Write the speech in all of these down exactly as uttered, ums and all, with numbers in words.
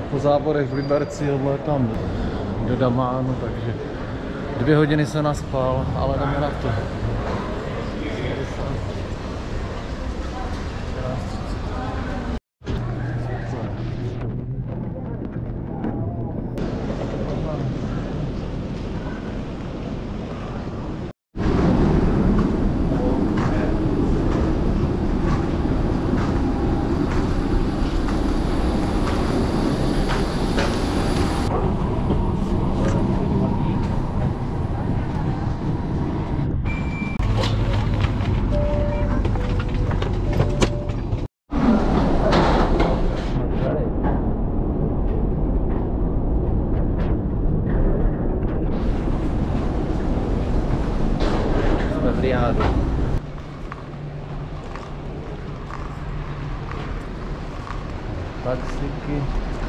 po záborech v Liberci odlétám do Damánu, takže dvě hodiny jsem naspal, ale jdeme na to. Taxíky.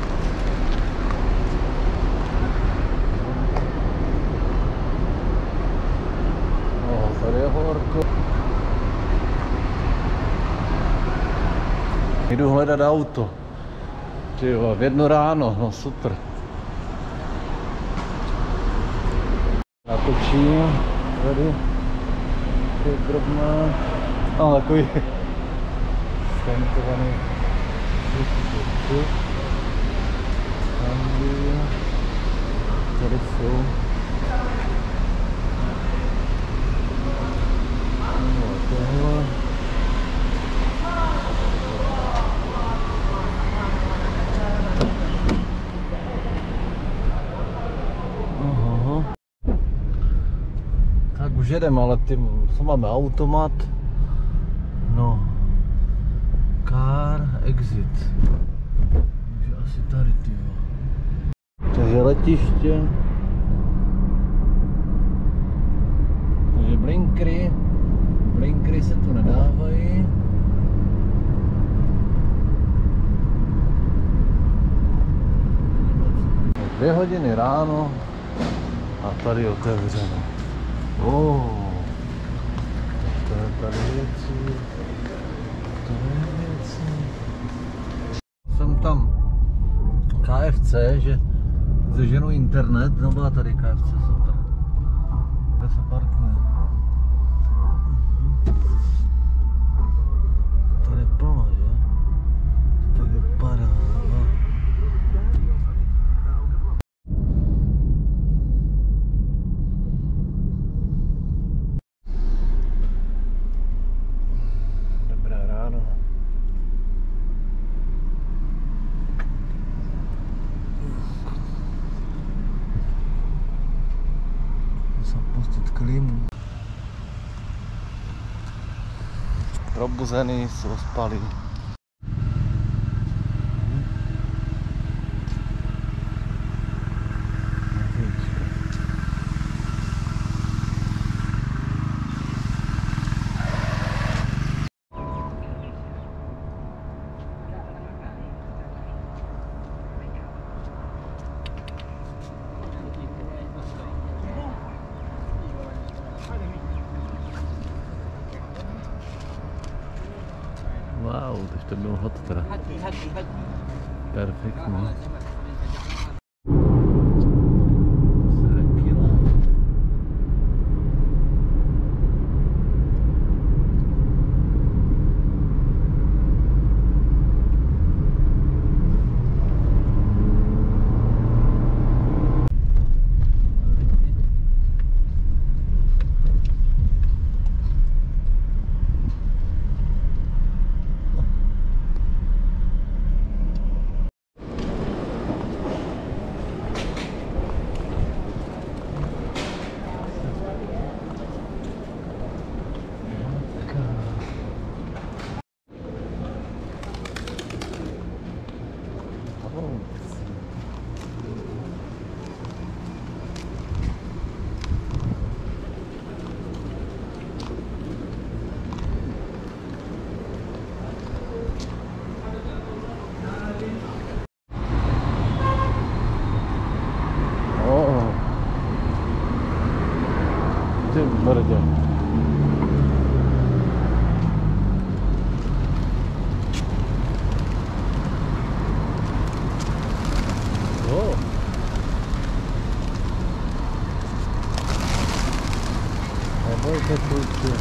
No, tady je horko. Jdu hledat auto. Tyjo, v jedno ráno, no super. Natočím tady. Tady je drobná. No, takový stentovaný. Tady jsou. No, tohle. Aha. Tak už jedem, ale ty, co máme, automat. No. Car exit. Takže asi tady, tyjo. Takže letiště. Takže blinkry. Blinkry se tu nedávají. Dvě hodiny ráno a tady otevřeno. Oh, to je tady věci. Jsem tam K F C, že zeženu internet, no byla tady K F C, super. Kde se parkuje? Tady je plno, že? To tak vypadá, no. Dobré ráno. Zapustit klimu. Probuzený, jsou spalí. Wow, teď to bylo hot teda. Perfektní. Ty brdě. Koukejte kluci.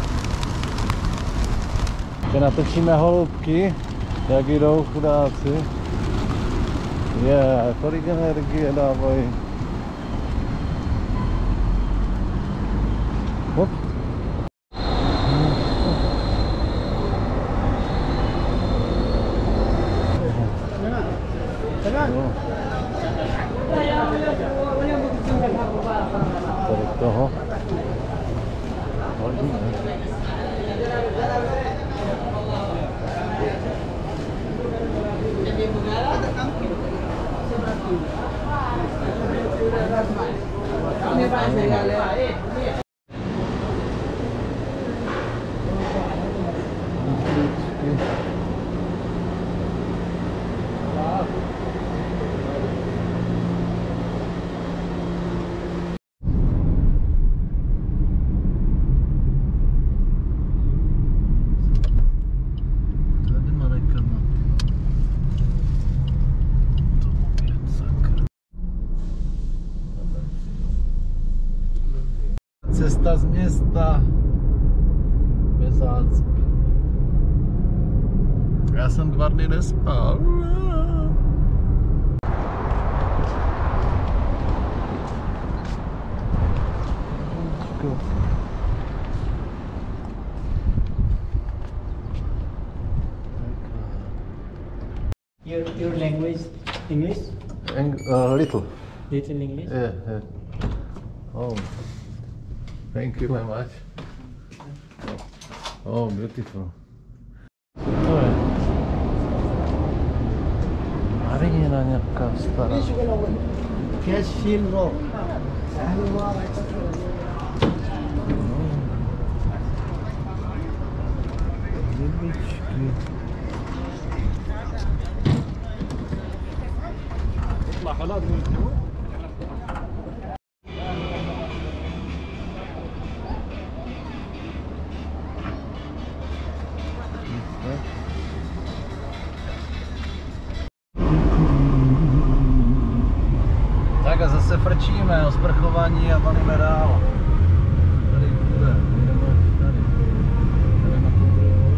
Teď natočíme holubky, jak jdou chudáci. Je, yeah, kolik energie dávají. Hop. No. Tady toho. Cesta z města bez zácpy. Já jsem dva dny nespal. Your, your language, English? Eng uh, little. Little English? Yeah, yeah. Oh. Thank you very much. Oh, beautiful. Super. Marina nějaká stará. Casino. Rybičky. Tak a zase frčíme o sprchování a valíme dál. Tady bude, jdeme tady. Tady na tu druhou.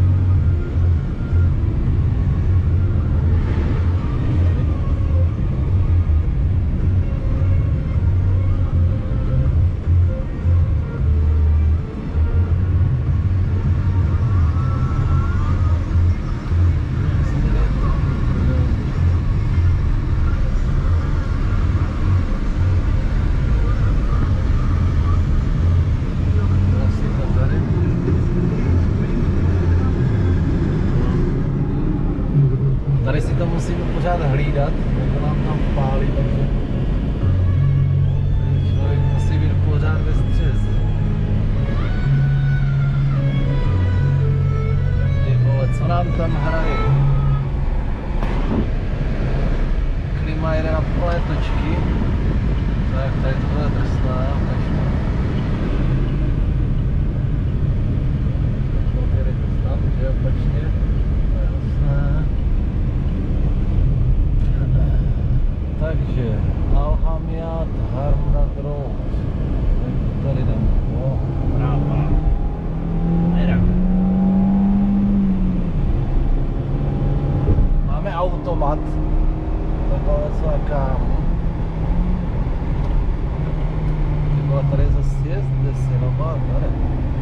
Tady si to musíme pořád hlídat, nebo nám tam pálí, takže člověk musí být pořád ve střeze. Ty vole, co nám tam hraje? Klima jede na plné točky, tak tady to bude drsná, takže jede to snad, že opačně, to je jasné. Takže Alhamiat Harmad Road. Tady jdeme. Oh. Brava. Era. Máme automat. Takhle něco na kámu. Ty vole, tady je zase sjezd, kde si robá, tady.